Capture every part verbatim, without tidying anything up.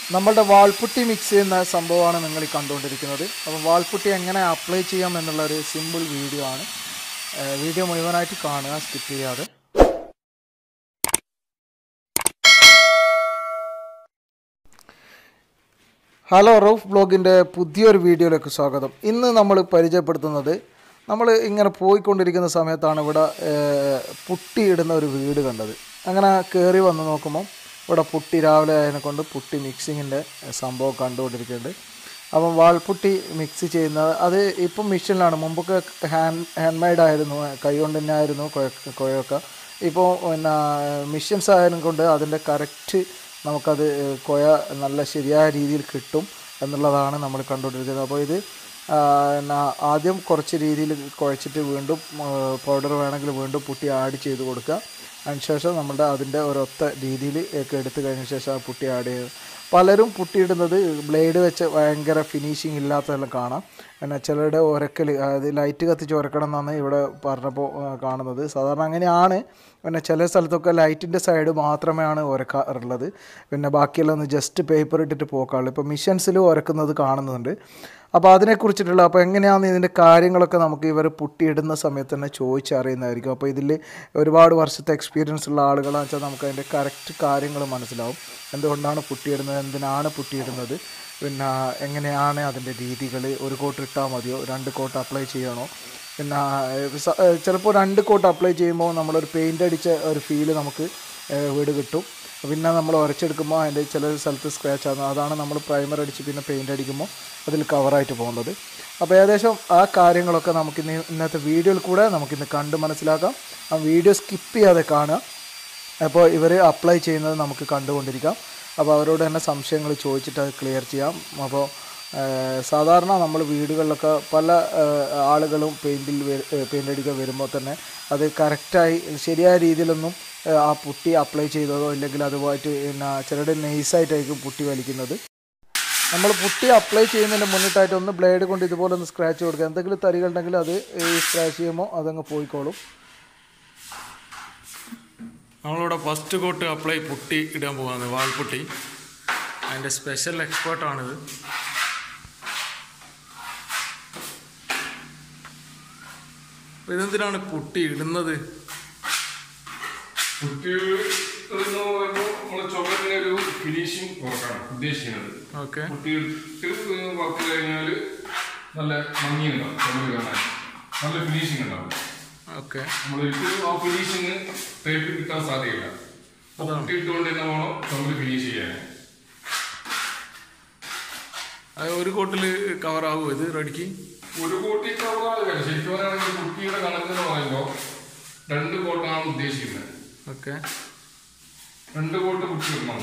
നമ്മളുടെ wall putty mix ചെയ്യുന്ന സംഭവമാണ് നിങ്ങൾ ഈ കണ്ടുകൊണ്ടിരിക്കുന്നത്. അപ്പോൾ വാൾപുട്ടി എങ്ങനെ അപ്ലൈ ചെയ്യാം എന്നുള്ളൊരു സിമ്പിൾ വീഡിയോ ആണ്. വീഡിയോ മുഴുവനായിട്ട് കാണുക, സ്കിപ്പ് ചെയ്യാതെ. ഹലോ, റൂഫ് ബ്ലോഗിൻ്റെ പുതിയൊരു വീഡിയോയിലേക്ക് സ്വാഗതം. ഇന്ന് നമ്മൾ പരിചയപ്പെടുത്തുന്നത്, നമ്മൾ ഇങ്ങനെ പോയിക്കൊണ്ടിരിക്കുന്ന സമയത്താണ് ഇവിടെ പുട്ടിയിടുന്ന ഒരു വീട് കണ്ടത്. അങ്ങനെ കയറി വന്ന് നോക്കുമ്പം ഇവിടെ പുട്ടി രാവിലെ അതിനെ കൊണ്ട് പുട്ടി മിക്സിങ്ങിൻ്റെ സംഭവം കണ്ടുകൊണ്ടിരിക്കുന്നുണ്ട്. അപ്പം വാൾപുട്ടി മിക്സ് ചെയ്യുന്നത് അത് ഇപ്പം മെഷീനിലാണ്. മുമ്പൊക്കെ ഹാൻഡ് ഹാൻഡ് മെയ്ഡ് ആയിരുന്നു, കൈ കൊണ്ട് തന്നെ ആയിരുന്നു കുഴയൊക്കെ. ഇപ്പോൾ പിന്നെ മെഷീൻസ് ആയതിനെ കൊണ്ട് അതിൻ്റെ കറക്റ്റ് നമുക്കത് കുഴ നല്ല ശരിയായ രീതിയിൽ കിട്ടും എന്നുള്ളതാണ് നമ്മൾ കണ്ടുകൊണ്ടിരിക്കുന്നത്. അപ്പോൾ ഇത് പിന്നെ ആദ്യം കുറച്ച് രീതിയിൽ കുഴച്ചിട്ട് വീണ്ടും പൗഡർ വേണമെങ്കിൽ വീണ്ടും പുട്ടി ആഡ് ചെയ്ത് കൊടുക്കുക. അതിനുശേഷം നമ്മുടെ അതിൻ്റെ ഒരൊത്ത രീതിയിൽ ഒക്കെ എടുത്തു കഴിഞ്ഞ ശേഷം ആ പുട്ടി ആഡ് ചെയ്ത്, പലരും പുട്ടിയിടുന്നത് ബ്ലേഡ് വെച്ച് ഭയങ്കര ഫിനിഷിങ് ഇല്ലാത്തതെല്ലാം കാണാം. പിന്നെ ചിലരുടെ ഉരക്കൽ, അതായത് ലൈറ്റ് കത്തിച്ച് ഉരക്കണം എന്നാണ് ഇവിടെ പറഞ്ഞപ്പോൾ കാണുന്നത്. സാധാരണ അങ്ങനെയാണ്. പിന്നെ ചില സ്ഥലത്തൊക്കെ ലൈറ്റിൻ്റെ സൈഡ് മാത്രമാണ് ഉരക്കാറുള്ളത്, പിന്നെ ബാക്കിയെല്ലാം ഒന്ന് ജസ്റ്റ് പേപ്പർ ഇട്ടിട്ട് പോക്കാറുള്ളൂ. ഇപ്പോൾ മിഷൻസിൽ ഉരക്കുന്നത് കാണുന്നുണ്ട്. അപ്പോൾ അതിനെക്കുറിച്ചിട്ടുള്ള, അപ്പോൾ എങ്ങനെയാണ് ഇതിൻ്റെ കാര്യങ്ങളൊക്കെ നമുക്ക് ഇവർ പുട്ടിയിടുന്ന സമയത്ത് തന്നെ ചോദിച്ചറിയുന്നതായിരിക്കും. അപ്പോൾ ഇതിൽ ഒരുപാട് വർഷത്തെ എക്സ്പീരിയൻസ് ഉള്ള ആളുകളാണെന്ന് വെച്ചാൽ നമുക്ക് അതിൻ്റെ കറക്റ്റ് കാര്യങ്ങൾ മനസ്സിലാവും. എന്തുകൊണ്ടാണ് പുട്ടിയിടുന്നത്, എന്തിനാണ് പുട്ടിയിടുന്നത്, പിന്നെ എങ്ങനെയാണ് അതിൻ്റെ രീതികൾ, ഒരു കോട്ട് ഇട്ടാൽ മതിയോ, രണ്ട് കോട്ട് അപ്ലൈ ചെയ്യണോ, പിന്നെ ചിലപ്പോൾ രണ്ട് കോട്ട് അപ്ലൈ ചെയ്യുമ്പോൾ നമ്മളൊരു പെയിൻ്റ് അടിച്ച ഒരു ഫീല് നമുക്ക് വീട് കിട്ടും. പിന്നെ നമ്മൾ ഉരച്ചെടുക്കുമ്പോൾ അതിൻ്റെ ചില സ്ഥലത്ത് സ്ക്രാച്ച് ആകുന്നു. അതാണ് നമ്മൾ പ്രൈമർ അടിച്ച് പിന്നെ പെയിൻ്റ് അടിക്കുമ്പോൾ അതിൽ കവറായിട്ട് പോകുന്നത്. അപ്പോൾ ഏകദേശം ആ കാര്യങ്ങളൊക്കെ നമുക്കിന്ന് ഇന്നത്തെ വീഡിയോയിൽ കൂടെ നമുക്കിന്ന് കണ്ട് മനസ്സിലാക്കാം. ആ വീഡിയോ സ്കിപ്പ് ചെയ്യാതെ കാണുക. അപ്പോൾ ഇവർ അപ്ലൈ ചെയ്യുന്നത് നമുക്ക് കണ്ടുകൊണ്ടിരിക്കാം. അപ്പോൾ അവരോട് തന്നെ സംശയങ്ങൾ ചോദിച്ചിട്ട് അത് ക്ലിയർ ചെയ്യാം. അപ്പോൾ സാധാരണ നമ്മൾ വീടുകളിലൊക്കെ പല ആളുകളും പെയിൻറ്റിൽ പെയിൻ്റ് അടിക്കാൻ വരുമ്പോൾ തന്നെ അത് കറക്റ്റായി ശരിയായ രീതിയിലൊന്നും ആ പുട്ടി അപ്ലൈ ചെയ്തതോ ഇല്ലെങ്കിൽ അതുമായിട്ട് പിന്നെ ചിലരുടെ നൈസായിട്ടായിരിക്കും പുട്ടി വലിക്കുന്നത്. നമ്മൾ പുട്ടി അപ്ലൈ ചെയ്യുന്നതിന് മുന്നിട്ടായിട്ട് ഒന്ന് ബ്ലേഡ് കൊണ്ട് ഇതുപോലെ ഒന്ന് സ്ക്രാച്ച് കൊടുക്കുക. എന്തെങ്കിലും തരികളുണ്ടെങ്കിൽ അത് ഈ സ്ക്രാച്ച് ചെയ്യുമ്പോൾ അതങ്ങ് പോയിക്കോളും. നമ്മളിവിടെ ഫസ്റ്റ് കോട്ട് അപ്ലൈ പുട്ടി ഇടാൻ പോകുന്നത്, വാൾപുട്ടി. അതിൻ്റെ സ്പെഷ്യൽ എക്സ്പേർട്ടാണിത്. ഇതെന്തിനാണ് പുട്ടി ഇടുന്നത്? പുട്ടി ഇടുന്ന നമ്മളെ ചുമരിനൊരു ഫിനിഷിങ് വർക്കാണ് ഉദ്ദേശിക്കുന്നത്. ഓക്കെ. പുട്ടി ഇട്ട് വർക്ക് കഴിഞ്ഞാൽ നല്ല ഭംഗിയുണ്ടാവും, ചുമര് കാണാൻ നല്ല ഫിനിഷിങ് ഉണ്ടാവും. ഓക്കെ. നമ്മളിട്ട് ആ ഫിനിഷിങ് തേപ്പ് കിട്ടാൻ സാധ്യതയില്ല. പുട്ടി ഇട്ടുകൊണ്ട് തന്നെ വേണം ചുമര് ഫിനിഷ് ചെയ്യാൻ. അത് ഒരു കോട്ടിൽ കവറാകുമോ ഇത് റെഡിക്ക്? ഒരു കോട്ടി കവറാകുകയല്ല. ശരിക്കും പറയുകയാണെങ്കിൽ പുട്ടിയുടെ കണക്കെന്ന് പറയുമ്പോൾ രണ്ട് കോട്ടാണ് ഉദ്ദേശിക്കുന്നത്. ഓക്കെ. രണ്ട് കോട്ട് പുട്ടി ഇടണം.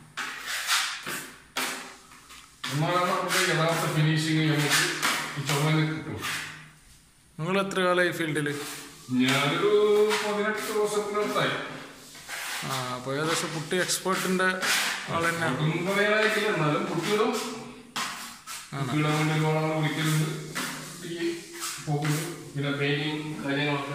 എന്നാലാണ് നമ്മുടെ യഥാർത്ഥ ഫിനിഷിങ് നമുക്ക് ഈ ചുമരിന് കിട്ടും. നിങ്ങൾ എത്ര കാലമായി ഈ ഫീൽഡിൽ? ഞാനൊരു പതിനെട്ട് വർഷത്തിനടുത്തായി. ആ, അപ്പോൾ ഏകദേശം പുട്ടി എക്സ്പേർട്ടിൻ്റെ ആൾ തന്നെ. ഒന്നും പറയാനായിട്ടില്ല, എന്നാലും പുട്ടിയിടും. പുട്ടിയിടാൻ വേണ്ടി ഒരുപാട് വിളിക്കലുണ്ട്, പോകുന്നു. പിന്നെ പെയിന്റിങ് കാര്യങ്ങളൊക്കെ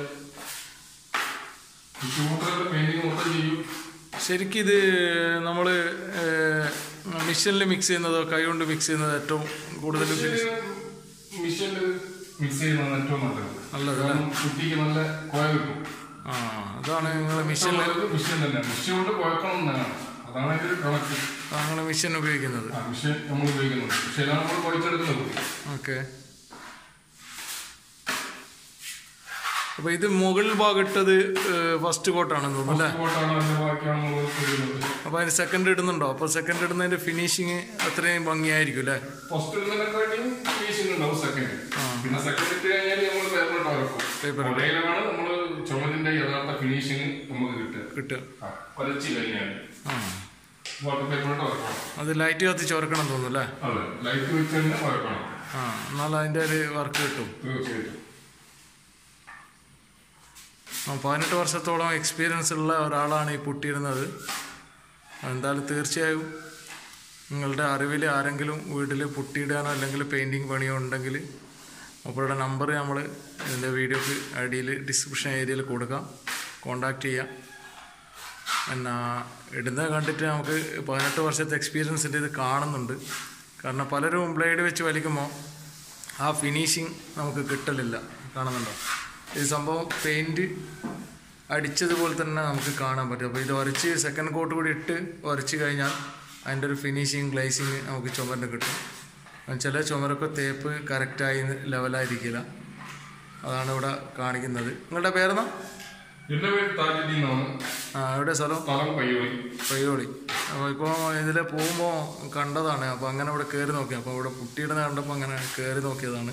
പെയിന്റിങ് മൊത്തം ചെയ്യും. ശരിക്കും ഇത് നമ്മൾ മിഷനിൽ മിക്സ് ചെയ്യുന്നതോ കൈ കൊണ്ട് മിക്സ് ചെയ്യുന്നത് ഏറ്റവും കൂടുതൽ? മിഷനിൽ മിക്സ് ചെയ്യുന്നതാണ് ഏറ്റവും നല്ലത്. നല്ലത് കുട്ടിക്ക് നല്ല കുഴ കിട്ടും. ആ, അതാണ് നിങ്ങൾ മിഷനിൽ മിഷൻ തന്നെ മിഷൻ കൊണ്ട് കുഴക്കണം എന്നാണ്. അതാണ് അതിൻ്റെ കണക്ക്. നിങ്ങൾ മിഷൻ ഉപയോഗിക്കുന്നത്? ആ, മിഷൻ നമ്മൾ ഉപയോഗിക്കുന്നത്. മിഷനാണ് നമ്മൾ കുഴച്ചെടുക്കുന്നത്. ഓക്കെ. അപ്പോൾ ഇത് മുകളിൽ ഭാഗം ഇട്ടത് ഫസ്റ്റ് കോട്ടാണെന്ന് തോന്നുന്നു അല്ലേ? അപ്പോൾ അതിന് സെക്കൻഡ് ഇടുന്നുണ്ടോ? അപ്പോൾ സെക്കൻഡ് ഇടുന്നതിൻ്റെ ഫിനിഷിങ് അത്രയും ഭംഗിയായിരിക്കും അല്ലേ? ഫസ്റ്റ് ഇടുന്നതിനെക്കാട്ടിയും ഫിനിഷിംഗ് ഉണ്ടാവും സെക്കൻഡ്. പിന്നെ സെക്കൻഡ് ഇട്ട് കഴിഞ്ഞാൽ നമ്മൾ പേപ്പറിട്ട് വരക്കും. പേപ്പറിലാണ് നമ്മൾ ചുമരിന്റെ യഥാർത്ഥ ഫിനിഷിങ് നമുക്ക് കിട്ടുക കിട്ടുക വരച്ച് കഴിഞ്ഞാൽ വാട്ടർ പേപ്പറിട്ട് വരക്കണം. അത് ലൈറ്റ് കത്തിച്ച് വരക്കണം തോന്നുന്നു അല്ലേ? അതെ, ലൈറ്റ് വെച്ച് തന്നെ വരക്കണം. ആ, എന്നാൽ അതിൻ്റെ ഒരു വർക്ക് കിട്ടും. തീർച്ചയായിട്ടും. പതിനെട്ട് വർഷത്തോളം എക്സ്പീരിയൻസ് ഉള്ള ഒരാളാണ് ഈ പുട്ടിയിടുന്നത്. എന്തായാലും തീർച്ചയായും നിങ്ങളുടെ അറിവിൽ ആരെങ്കിലും വീട്ടിൽ പുട്ടിയിടാനോ അല്ലെങ്കിൽ പെയിൻറ്റിങ് പണിയോ ഉണ്ടെങ്കിൽ അവരുടെ നമ്പർ നമ്മൾ ഇതിൻ്റെ വീഡിയോക്ക് അടിയിൽ ഡിസ്ക്രിപ്ഷൻ ഏരിയയിൽ കൊടുക്കാം, കോൺടാക്റ്റ് ചെയ്യാം. പിന്നെ ഇടുന്നത് കണ്ടിട്ട് നമുക്ക് പതിനെട്ട് വർഷത്തെ എക്സ്പീരിയൻസിൻ്റെ ഇത് കാണുന്നുണ്ട്. കാരണം പലരും ബ്ലേഡ് വെച്ച് വലിക്കുമ്പോൾ ആ ഫിനിഷിങ് നമുക്ക് കിട്ടലില്ല. കാണുന്നുണ്ടോ? ഈ സംഭവം പെയിൻറ്റ് അടിച്ചതുപോലെ തന്നെ നമുക്ക് കാണാൻ പറ്റും. അപ്പോൾ ഇത് ഉരച്ച് സെക്കൻഡ് കോട്ട് കൂടി ഇട്ട് ഉരച്ച് കഴിഞ്ഞാൽ അതിൻ്റെ ഒരു ഫിനിഷിങ് ഗ്ലേസിങ് നമുക്ക് ചുമരിന് കിട്ടും. ചില ചുമരൊക്കെ തേപ്പ് കറക്റ്റായി ലെവലായിരിക്കില്ല. അതാണ് ഇവിടെ കാണിക്കുന്നത്. നിങ്ങളുടെ പേരെന്നാ? എൻ്റെ പേര് താജുദ്ദീൻ എന്നാണ്. ആ, എവിടെ സ്ഥലം? സ്ഥലം പയ്യോളി. പയ്യോളി. അപ്പോൾ ഇപ്പോൾ ഇതിൽ പോകുമ്പോൾ കണ്ടതാണ്. അപ്പോൾ അങ്ങനെ ഇവിടെ കയറി നോക്കി. അപ്പോൾ ഇവിടെ പുട്ടിയിടുന്ന കണ്ടപ്പോൾ അങ്ങനെ കയറി നോക്കിയതാണ്.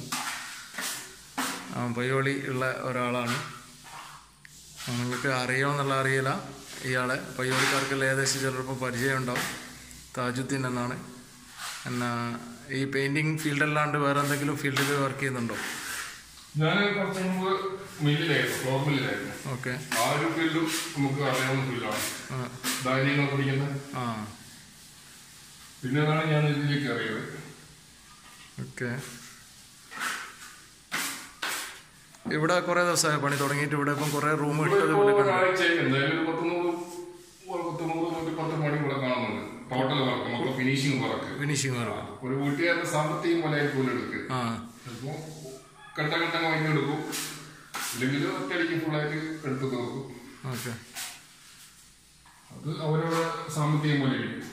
പയ്യോളി ഉള്ള ഒരാളാണ്. നിങ്ങൾക്ക് അറിയുമെന്നുള്ള അറിയില്ല ഇയാളെ. പയ്യോളിക്കാർക്കെല്ലാം ഏകദേശം ചിലപ്പോൾ പരിചയം ഉണ്ടാവും. താജുദ്ദീൻ എന്നാണ്. എന്നാ ഈ പെയിൻറ്റിങ് ഫീൽഡല്ലാണ്ട് വേറെ എന്തെങ്കിലും ഫീൽഡിൽ വർക്ക് ചെയ്യുന്നുണ്ടോ? ഞാൻ കുറച്ച് മുമ്പ് മില്ലിലായിരുന്നു, ഫ്ലോർ മില്ലിലായിരുന്നു. ഓക്കെ. ആ ഒരു ഫീൽഡും നമുക്ക് അറിയാവുന്ന ഫീൽഡാണ്. ധാന്യങ്ങൾ പഠിക്കുന്നത്. ആ, പിന്നെയാണ് ഞാൻ ഇതിലേക്ക് അറിയത്. ഓക്കെ. ഇവിടെ കുറേ ദിവസമായി പണി തുടങ്ങിയിട്ട്. ഇവിടെ ഇപ്പം കുറേ റൂം ഇട്ടത് പോലെ എന്തായാലും ഒരു പത്ത് നൂറ് പത്ത് നൂറ് നൂറ്റി പത്ത് പണി ഇവിടെ കാണുന്നുണ്ട്. ടോട്ടൽ വർക്ക് മൊത്തം ഫിനിഷിംഗ് വർക്ക്. ഫിനിഷിംഗ് വർക്ക് ഒരു വീട്ടുകാരുടെ സാമ്പത്തികം പോലെ ആയിരിക്കും എടുക്കുക. ആ, അപ്പോൾ ഘട്ട ഘട്ടം വാങ്ങി എടുക്കും, അല്ലെങ്കിൽ ഒറ്റയടിക്ക് ഫുള്ളായിട്ട് എടുത്ത് തീർക്കും. ഓക്കെ. അത് അവരവരുടെ സാമ്പത്തികം പോലെ ഇരിക്കും.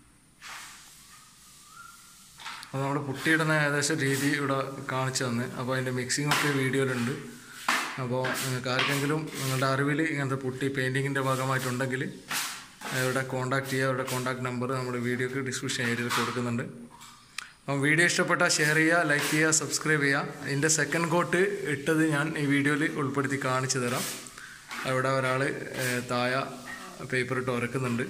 അപ്പോൾ നമ്മുടെ പുട്ടിയിടുന്ന ഏകദേശം രീതി ഇവിടെ കാണിച്ചു തന്ന്. അപ്പോൾ അതിൻ്റെ മിക്സിംഗ് ഒക്കെ വീഡിയോയിലുണ്ട്. അപ്പോൾ നിങ്ങൾക്ക് ആർക്കെങ്കിലും നിങ്ങളുടെ അറിവിൽ ഇങ്ങനത്തെ പുട്ടി പെയിൻറ്റിങ്ങിൻ്റെ ഭാഗമായിട്ടുണ്ടെങ്കിൽ ഇവിടെ കോൺടാക്ട് ചെയ്യുക. അവരുടെ കോൺടാക്ട് നമ്പർ നമ്മുടെ വീഡിയോക്ക് ഡിസ്ക്രിപ്ഷൻ ഏരിയയിൽ കൊടുക്കുന്നുണ്ട്. അപ്പം വീഡിയോ ഇഷ്ടപ്പെട്ടാൽ ഷെയർ ചെയ്യുക, ലൈക്ക് ചെയ്യുക, സബ്സ്ക്രൈബ് ചെയ്യുക. ഇതിൻ്റെ സെക്കൻഡ് കോട്ട് ഇട്ടത് ഞാൻ ഈ വീഡിയോയിൽ ഉൾപ്പെടുത്തി കാണിച്ചു തരാം. അവിടെ ഒരാൾ താഴ പേപ്പർ ഇട്ട് ഉരക്കുന്നുണ്ട്.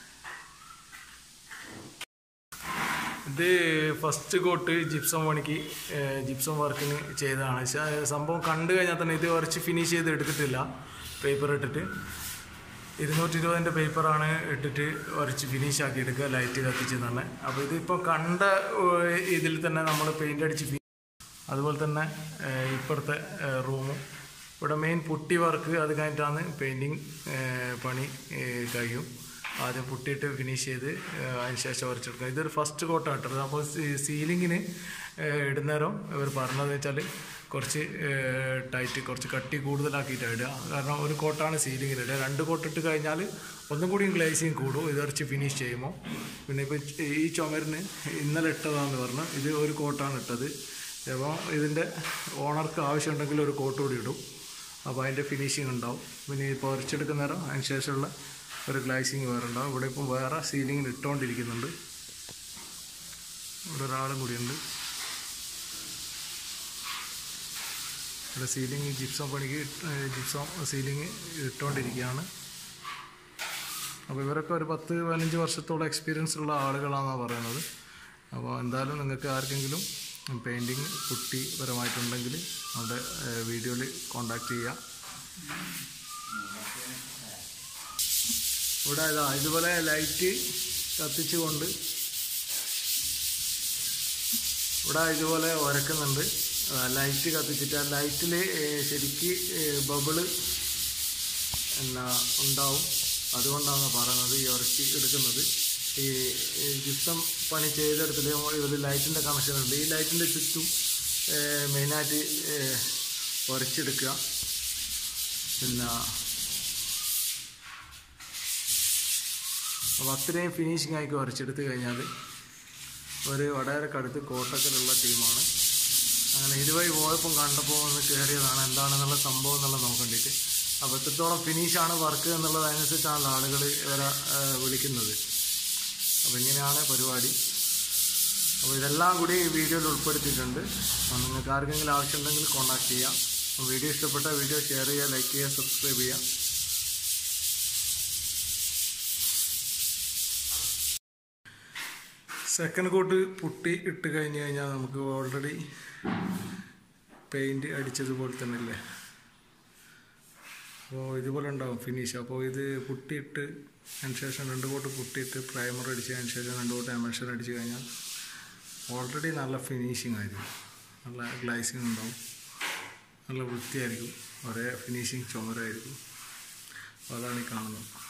ഇത് ഫസ്റ്റ് കോട്ട് ജിപ്സം പണിക്ക് ജിപ്സം വർക്കിന് ചെയ്തതാണ്. സംഭവം കണ്ടു കഴിഞ്ഞാൽ തന്നെ ഇത് ഉരച്ച് ഫിനിഷ് ചെയ്ത് എടുത്തിട്ടില്ല. പേപ്പർ ഇട്ടിട്ട് ഇരുന്നൂറ്റി ഇരുപതിൻ്റെ പേപ്പറാണ് ഇട്ടിട്ട് ഉരച്ച് ഫിനിഷ് ആക്കി എടുക്കുക, ലൈറ്റ് കത്തിച്ച് തന്നെ. അപ്പോൾ ഇതിപ്പോൾ കണ്ട ഇതിൽ തന്നെ നമ്മൾ പെയിൻ്റ് അടിച്ച്, അതുപോലെ തന്നെ ഇപ്പുറത്തെ റൂമും ഇവിടെ മെയിൻ പുട്ടി വർക്ക്. അത് കഴിഞ്ഞിട്ടാണ് പെയിൻറ്റിങ് പണി കഴിയും. ആദ്യം പുട്ടിയിട്ട് ഫിനിഷ് ചെയ്ത് അതിന് ശേഷം ഉരച്ചെടുക്കുക. ഇതൊരു ഫസ്റ്റ് കോട്ടാണ് ഇട്ടത്. അപ്പോൾ സീലിങ്ങിന് ഇടുന്നേരം ഇവർ പറഞ്ഞതെന്ന് വെച്ചാൽ കുറച്ച് ടൈറ്റ്, കുറച്ച് കട്ടി കൂടുതലാക്കിയിട്ടാണ് ഇടുക. കാരണം ഒരു കോട്ടാണ് സീലിങ്ങിൽ ഇടുക. രണ്ട് കോട്ടിട്ട് കഴിഞ്ഞാൽ ഒന്നും കൂടിയും ഗ്ലേസിങ് കൂടും ഇത് ഉരച്ച് ഫിനിഷ് ചെയ്യുമ്പോൾ. പിന്നെ ഇപ്പോൾ ഈ ചുമരിന് ഇന്നലെ ഇട്ടതാണെന്ന് പറഞ്ഞു. ഇത് ഒരു കോട്ടാണ് ഇട്ടത്. അപ്പോൾ ഇതിൻ്റെ ഓണർക്ക് ആവശ്യമുണ്ടെങ്കിൽ ഒരു കോട്ട് കൂടി ഇടും. അപ്പോൾ അതിൻ്റെ ഫിനിഷിങ് ഉണ്ടാവും. പിന്നെ ഇപ്പോൾ ഉരച്ചെടുക്കുന്ന നേരം അതിന് ശേഷമുള്ള ഒരു ഗ്ലേസിങ് വേറെ ഉണ്ടാവും. ഇവിടെ ഇപ്പം വേറെ സീലിങ്ങിന് ഇട്ടുകൊണ്ടിരിക്കുന്നുണ്ട്. ഇവിടെ ഒരാളും കൂടിയുണ്ട്. ഇവിടെ സീലിംഗ് ജിപ്സം പണിക്ക് ജിപ്സം സീലിംഗ് ഇട്ടുകൊണ്ടിരിക്കുകയാണ്. അപ്പോൾ ഇവരൊക്കെ ഒരു പത്ത് പതിനഞ്ച് വർഷത്തോളം എക്സ്പീരിയൻസ് ഉള്ള ആളുകളാണെന്നാണ് പറയുന്നത്. അപ്പോൾ എന്തായാലും നിങ്ങൾക്ക് ആർക്കെങ്കിലും പെയിൻറ്റിങ് പുട്ടി പരമായിട്ടുണ്ടെങ്കിൽ നമ്മുടെ വീഡിയോയിൽ കോൺടാക്റ്റ് ചെയ്യുക. ഇവിടെ ഇതാ ഇതുപോലെ ലൈറ്റ് കത്തിച്ചുകൊണ്ട് ഇവിടെ ഇതുപോലെ ഉരക്കുന്നുണ്ട്. ലൈറ്റ് കത്തിച്ചിട്ട് ആ ലൈറ്റിൽ ശരിക്ക് ബബിള് എന്നാ ഉണ്ടാവും. അതുകൊണ്ടാണ് പറയുന്നത് ഈ ഉരക്കി എടുക്കുന്നത്. ഈ ജിപ്സം പണി ചെയ്തെടുത്തിട്ട് ഇതിൽ ലൈറ്റിൻ്റെ കണക്ഷൻ ഉണ്ട്. ഈ ലൈറ്റിൻ്റെ ചുറ്റും മെയിനായിട്ട് ഉരച്ചെടുക്കുക. പിന്നെ അപ്പോൾ അത്രയും ഫിനിഷിംഗ് ആയിക്ക് ഉരച്ചെടുത്ത് കഴിഞ്ഞാൽ ഒരു വടകരക്കടുത്ത് കോട്ടക്കലുള്ള ടീമാണ്. അങ്ങനെ ഇതുവഴി പോയപ്പം കണ്ടപ്പോൾ ഒന്ന് കയറിയതാണ് എന്താണെന്നുള്ള സംഭവം എന്നുള്ള നോക്കേണ്ടിയിട്ട്. അപ്പോൾ എത്രത്തോളം ഫിനിഷാണ് വർക്ക് എന്നുള്ളത് അതിനനുസരിച്ചാണ് ആളുകൾ ഇവരെ വിളിക്കുന്നത്. അപ്പോൾ ഇങ്ങനെയാണ് പരിപാടി. അപ്പോൾ ഇതെല്ലാം കൂടി വീഡിയോയിൽ ഉൾപ്പെടുത്തിയിട്ടുണ്ട്. അപ്പോൾ നിങ്ങൾക്ക് ആർക്കെങ്കിലും ആവശ്യമുണ്ടെങ്കിൽ കോൺടാക്ട് ചെയ്യാം. വീഡിയോ ഇഷ്ടപ്പെട്ട വീഡിയോ ഷെയർ ചെയ്യുക, ലൈക്ക് ചെയ്യുക, സബ്സ്ക്രൈബ് ചെയ്യുക. സെക്കൻഡ് കോട്ട് പുട്ടി ഇട്ട് കഴിഞ്ഞ് കഴിഞ്ഞാൽ നമുക്ക് ഓൾറെഡി പെയിൻറ്റ് അടിച്ചതുപോലെ തന്നെ അല്ലേ. അപ്പോൾ ഇതുപോലെ ഉണ്ടാകും ഫിനിഷ്. അപ്പോൾ ഇത് പുട്ടിയിട്ട് അതിന് ശേഷം രണ്ട് കോട്ട് പുട്ടിയിട്ട് പ്രൈമർ അടിച്ച് അതിന് ശേഷം രണ്ട് കോട്ട് എമൽഷൻ അടിച്ച് കഴിഞ്ഞാൽ ഓൾറെഡി നല്ല ഫിനിഷിംഗ് ആയിരിക്കും. നല്ല ഗ്ലേസിങ് ഉണ്ടാവും, നല്ല വൃത്തിയായിരിക്കും, ഒരേ ഫിനിഷിങ് ചുമരായിരിക്കും. അപ്പോൾ അതാണ് ഈ കാണുന്നത്.